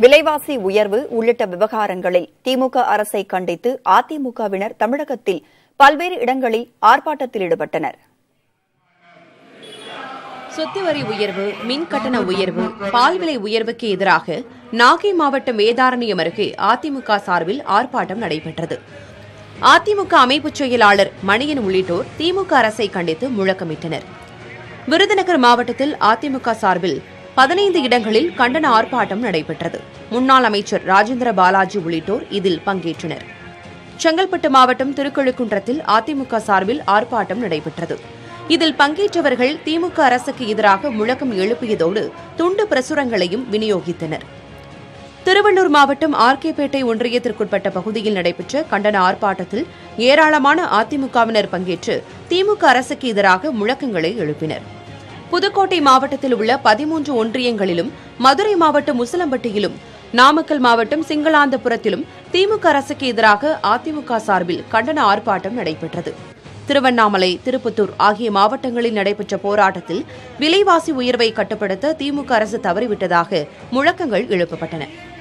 விலைவாசி உயர்வு உள்ளிட்ட விவகாரங்களில் திமுக அரசை கண்டித்து அதிமுகவினர் தமிழகத்தில் பல்வேறு இடங்களில் ஆர்ப்பாட்டத்தில் ஈடுபட்டனர். சொத்து வரி உயர்வு, மின் கட்டண உயர்வு, பால் விலை உயர்வுக்கு எதிராக நாகை மாவட்டம் வேதாரண்யம் அருகே அதிமுக சார்பில் ஆர்ப்பாட்டம் நடைபெற்றது. அதிமுக அமைப்புச் செயலாளர் மணியன் உள்ளிட்டோர் திமுக அரசை கண்டித்து முழக்கமிட்டனர். விருதுநகர் மாவட்டத்தில் அதிமுக சார்பில் 15 இடங்களில் கண்டன ஆர்ப்பாட்டம் நடைபெற்றது. முன்னாள் அமைச்சர் ராஜேந்திர பாலாஜி உள்ளிட்டோர் இதில் பங்கேற்றனர். செங்கல்பட்டு மாவட்டம் திருக்கழுக்குன்றத்தில் அதிமுக சார்பில் ஆர்ப்பாட்டம் நடைபெற்றது. இதில் பங்கேற்றவர்கள் திமுக அரசுக்கு எதிராக முழக்கம் எழுப்பியதோடு துண்டு பிரசுரங்களையும் விநியோகித்தனர். திருவள்ளூர் மாவட்டம் ஆர்கேபேட்டை ஒன்றியத்திற்குட்பட்ட பகுதியில் நடைபெற்ற கண்டன ஆர்ப்பாட்டத்தில் ஏராளமான அதிமுகவினர் பங்கேற்று திமுக அரசுக்கு எதிராக முழக்கங்களை எழுப்பினர். புதுக்கோட்டை மாவட்டத்தில் உள்ள 13 ஒன்றியங்களிலும், மதுரை மாவட்டம் உசிலம்பட்டியிலும், நாமக்கல் மாவட்டம் சிங்களாந்தபுரத்திலும் திமுக அரசுக்கு எதிராக அதிமுக சார்பில் கண்டன ஆர்ப்பாட்டம் நடைபெற்றது. திருவண்ணாமலை, திருப்பத்தூர் ஆகிய மாவட்டங்களில் நடைபெற்ற போராட்டத்தில் விலைவாசி உயர்வை கட்டுப்படுத்த திமுக அரசு தவறிவிட்டதாக முழக்கங்கள் எழுப்பப்பட்டன.